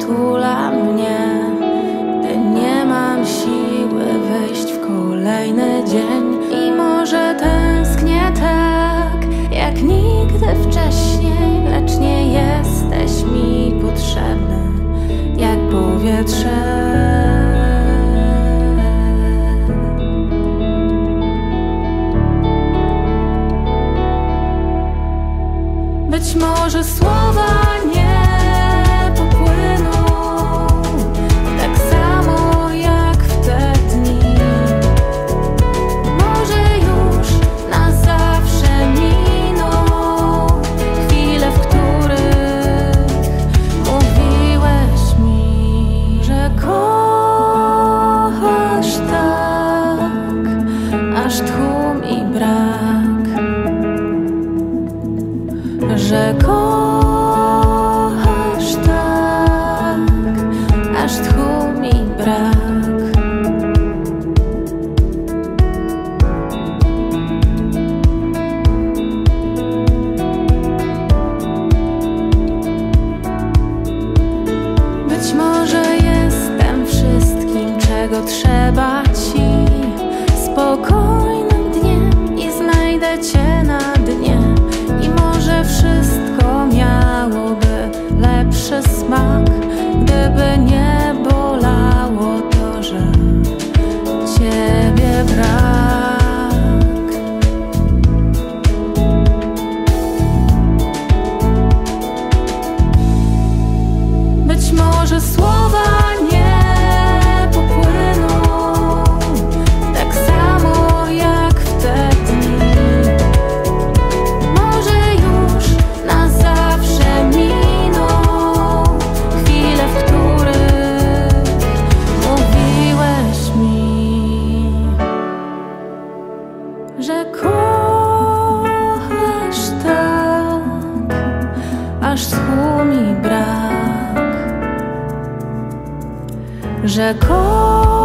przytula mnie, gdy nie mam siły wejść w kolejny dzień. I może tęsknię tak, jak nigdy wcześniej, lecz nie jesteś mi potrzebny, jak powietrze. Być może słowa nie popłyną tak samo jak w te dni. Może już na zawsze miną chwile, w których mówiłeś mi, że kochasz tak, aż tchu mi brak, że kochasz tak, aż tchu mi brak. Być może jestem wszystkim, czego trzeba ci, spokojnym dniem, i znajdę cię na dnie. I może wszystko miałoby lepszy smak, gdyby nie bolało to, że ciebie brak. Być może słowa nie popłyną tak samo jak w te dni. Że kochasz tak, aż tchu mi brak, że kochasz